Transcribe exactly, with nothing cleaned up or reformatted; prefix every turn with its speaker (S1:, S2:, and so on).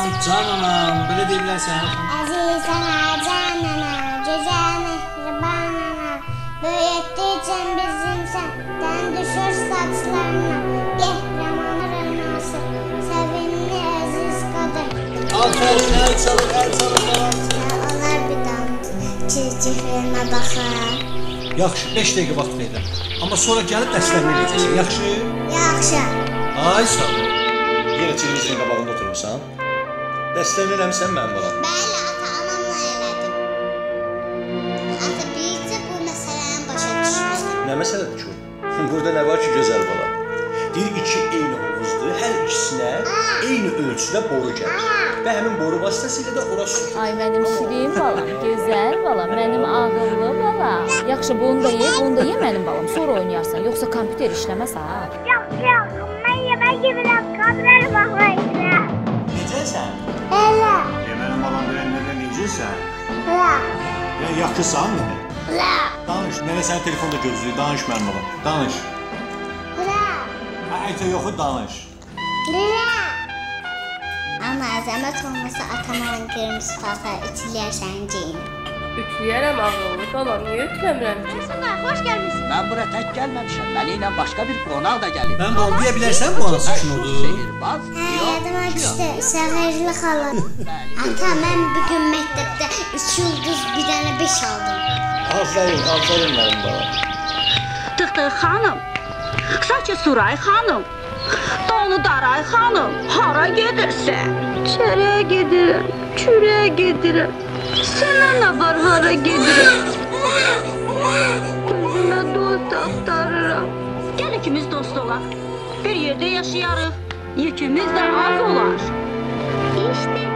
S1: Can anam, belə deyirlər sənə.
S2: Əziz ana, can ana, gözəl mehriban ana, böyütdükcən bizim səndən düşür saçlarına, qəhrəmanı rənası, səvinli əziz qadın.
S1: Aferin, əl çalır, əl çalır, əl çalır.
S2: Onlar bir damcı çirkiflərinə baxar.
S1: Yaxşı, beş dəqiqə vaxt verirəm. Amma sonra gəlib dərslərini eləyəcəksən, yaxşı?
S2: Yaxşı.
S1: Ay, sağ ol.
S3: Yenə televizyon qabağında oturursan. Dərslərini eləmişsən mənim balam.
S2: Bəli, ata, anamla elədim. Ata, bircə bu məsələni başa düşmüşdüm.
S3: Nə məsələdir ki? Burada nə var ki, gözəl bala? Deyir, iki eyni hovuzdur, hər ikisinə eyni ölçüdə boru gəlir. Və həmin boru vasitəsilə də ora su.
S4: Ay, mənim şirin balam, gözəl balam, mənim ağıllı balam. Yaxşı, bunu da ye, bunu da ye mənim balam. Sonra oynayarsan, yoxsa kompüter işləməz ha?
S2: Yox, yox, mən yemək yemirəm, kameraya baxmayacağım.
S3: Necəsən?
S2: Elə.
S3: Mənim balam deyəndə necəsən?
S2: Elə.
S3: Ya yaxşısan mı?
S2: Elə.
S3: Danış, mənə sənin telefonda gözləyir, danış mənim balam. Danış.
S2: Elə.
S3: Aytə yoxu danış.
S2: Elə. Amma əzəmət olmasa atamın qırmızı paltar ütüləyərsən geyin.
S5: Ütləyərəm ağıllı balam, niyə ütləmirəm ki?
S2: Xoş gəlmişsiniz.
S6: Mən bura tək gəlməmişəm, mənə ilə başqa bir qonaq da gəlib.
S1: Mən balam, deyə bilərsən bu anası üçün oldu?
S6: Sehirbaz,
S2: Hə, yadıma düşdü, Səğirli xala. Ata, mən bugün məktəbdə üç ulduz bir dənə beş aldım.
S3: Aferin, aferin mənim balam.
S7: Tıxtıq xanım, Saçı Suray xanım, Dolu Daray xanım, hara gedirsən? Çərəyə gedirəm, kürəyə gedirəm. Sənə nə var, hara gedirəm? Özümə dost axtarıram. Gəl ikimiz dost olaq, bir yerdə yaşayarıq, yükümüz də az olar.
S2: İşte